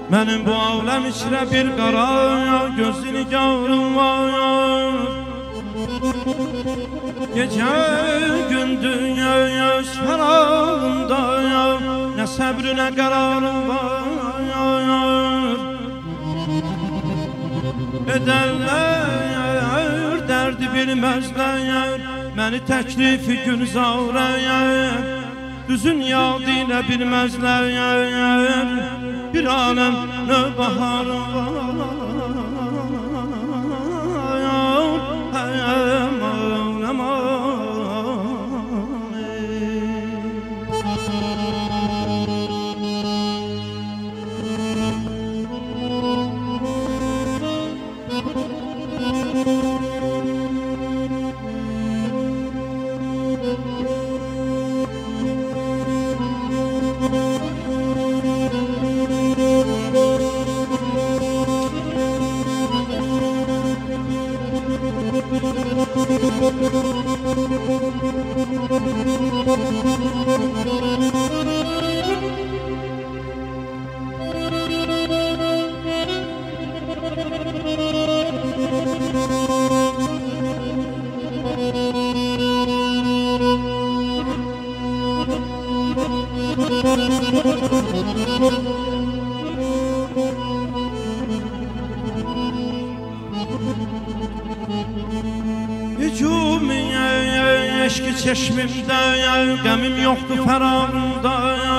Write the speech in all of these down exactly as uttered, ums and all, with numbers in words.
Mənim bu aləm içrə bir qara gözünü görüm var. Gecə gündüz fərağında nə səbri nə qərarım var. Edərlər dərdi bilməzlər, məni təklifi gülzarəyər. Düzün yad ilə bilməzlər, bir aləm nə baharım var. Hücum eşki çeşmimdə, qəmim yoxdur fərağımda.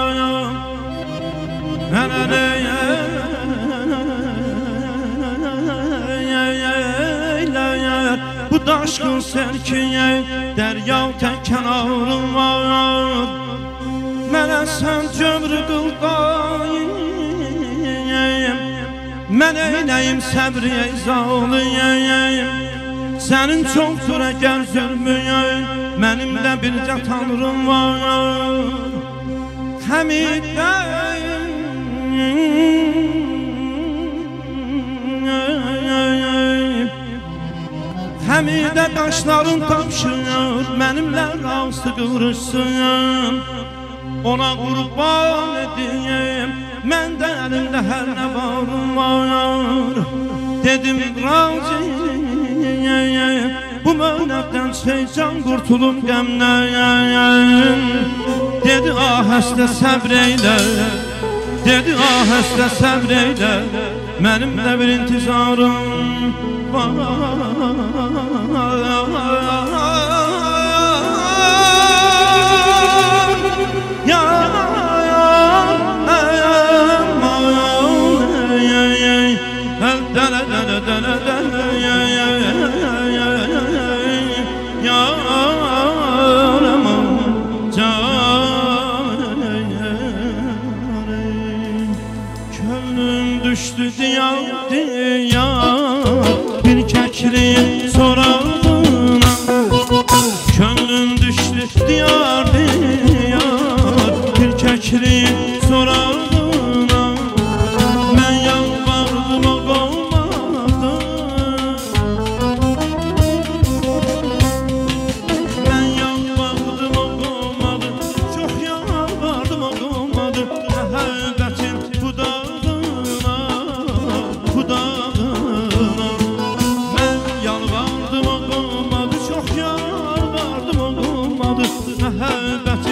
Bu daşqın sərkiyə dərya tək kənarım var. Mənə sən cömrü qıldayım, mən eyləyim səbri eyzalıyım. Sənin çoxdur əgər zülmüyüm, mənim də bircə tanrım var. Həmidəyim, həmidə qaşların tapşır, mənimlə rastı qıvrışsın. Ona qurban edeyim, mən də əlimdə hər nə varım var. Dedim razıyım, bu mənəbdən şeycan qurtulum qəmnəyim. Dedi ahəstə səbr eylə, dedi ahəstə səbr eylə, mənim də bir intizarım var. Düştü diyar diyar bir kəkli sorağına. Könlüm düştü diyar diyar bir kəkli sorağına. Mən yalvardım o qolmadı, mən yalvardım o qolmadı, çox yalvardım o qolmadı. Məhəbbətin bu da məhəbbət